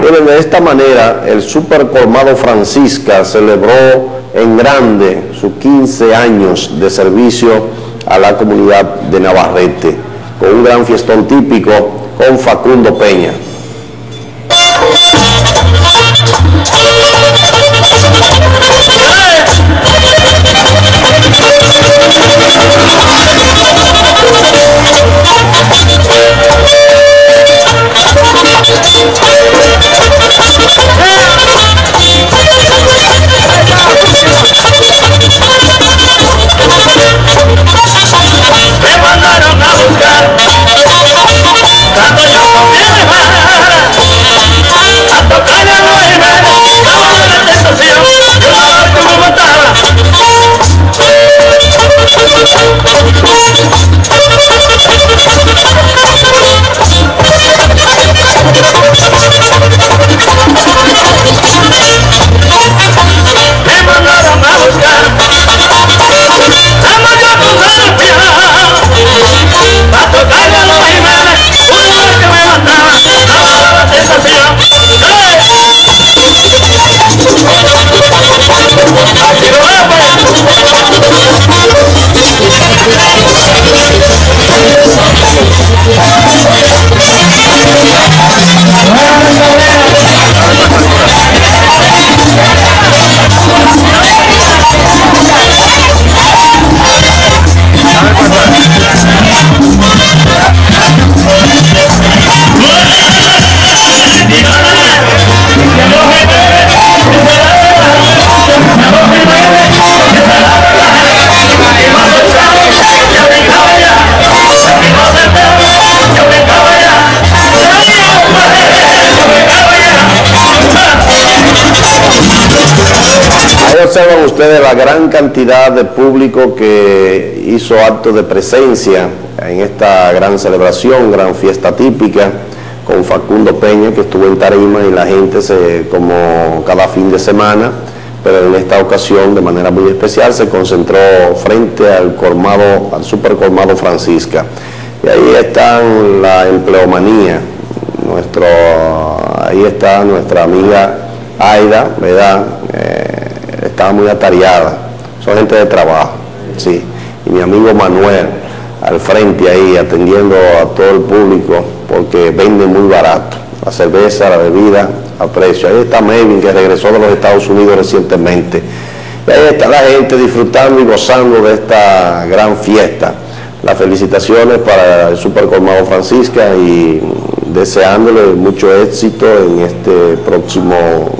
Miren, de esta manera, el Super Colmado Francisca celebró en grande sus 15 años de servicio a la comunidad de Navarrete, con un gran fiestón típico con Facundo Peña. Observan ustedes la gran cantidad de público que hizo acto de presencia en esta gran celebración, gran fiesta típica, con Facundo Peña, que estuvo en tarima, y la gente, como cada fin de semana, pero en esta ocasión de manera muy especial, se concentró frente al colmado, al Super Colmado Francisca. Y ahí está la empleomanía, ahí está nuestra amiga Aida, ¿verdad? Estaba muy atareada, son gente de trabajo, sí, y mi amigo Manuel al frente ahí atendiendo a todo el público, porque venden muy barato, la cerveza, la bebida a precio. Ahí está Melvin, que regresó de los Estados Unidos recientemente, y ahí está la gente disfrutando y gozando de esta gran fiesta. Las felicitaciones para el Super Colmado Francisca y deseándole mucho éxito en este próximo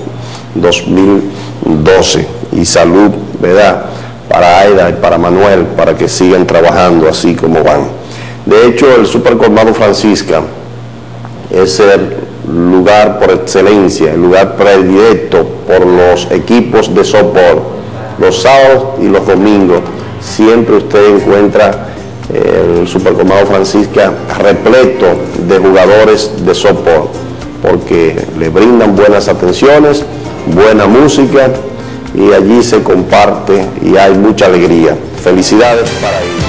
2012, y salud, ¿verdad?, para Aida y para Manuel, para que sigan trabajando así como van. De hecho, el Super Colmado Francisca es el lugar por excelencia, el lugar predilecto por los equipos de softball. Los sábados y los domingos siempre usted encuentra el Super Colmado Francisca repleto de jugadores de softball, porque le brindan buenas atenciones, buena música, y allí se comparte y hay mucha alegría. Felicidades para ellos.